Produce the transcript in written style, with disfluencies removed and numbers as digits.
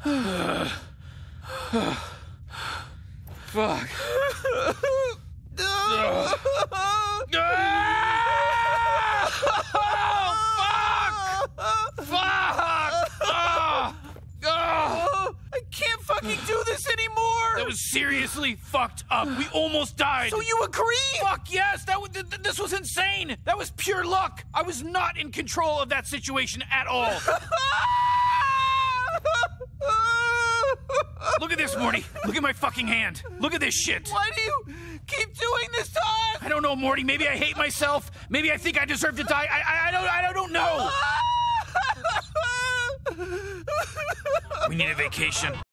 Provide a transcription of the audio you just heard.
Fuck. I can't fucking do this anymore! That was seriously fucked up. We almost died. So you agree? Fuck yes! This was insane! That was pure luck! I was not in control of that situation at all. Look at this, Morty. Look at my fucking hand. Look at this shit. Why do you keep doing this to us? I don't know, Morty. Maybe I hate myself. Maybe I think I deserve to die. I don't know. We need a vacation.